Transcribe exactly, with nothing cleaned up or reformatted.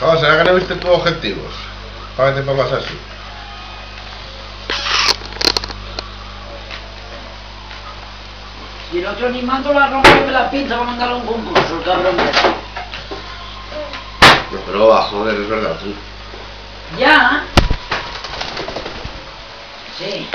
Joder, ¿será que no viste tus objetivos? Para que te pongas así. Si el otro ni mando la rompa y me la pinta para mandarle a un concurso, el cabrón. No, pero va, joder, es verdad, tú. ¿Ya? Sí.